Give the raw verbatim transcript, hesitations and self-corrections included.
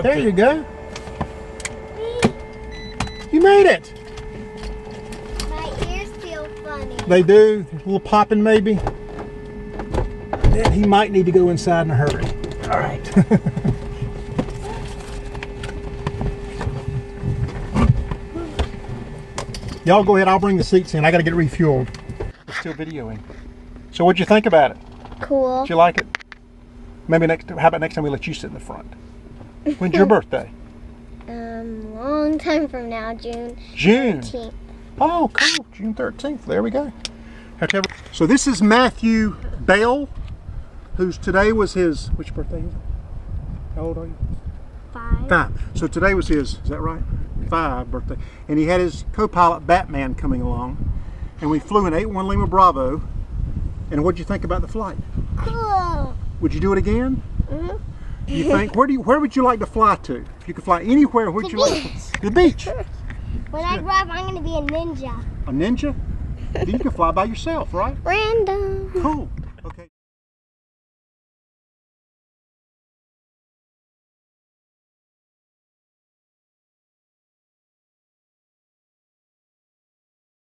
broke there it. There you go. You made it. My ears feel funny. They do. A little popping maybe. Then he might need to go inside in a hurry. All right. Y'all go ahead. I'll bring the seats in. I got to get refueled. It's still videoing. So what'd you think about it? Cool. Did you like it? Maybe next. How about next time we let you sit in the front? When's your birthday? Um, long time from now, June. June. thirteenth. Oh, cool. June thirteenth. There we go. So this is Matthew Bell, whose today was his, which birthday is it? How old are you? Five. Five. So today was his, is that right? Five birthday. And he had his co-pilot Batman coming along. And we flew in eight one Lima Bravo. And what'd you think about the flight? Cool. Would you do it again? Mm-hmm. You think, where do you, where would you like to fly to? If you could fly anywhere, where'd The you like beach. to? The beach. When I drive, I'm going to be a ninja. A ninja? You can fly by yourself, right? Random. Cool.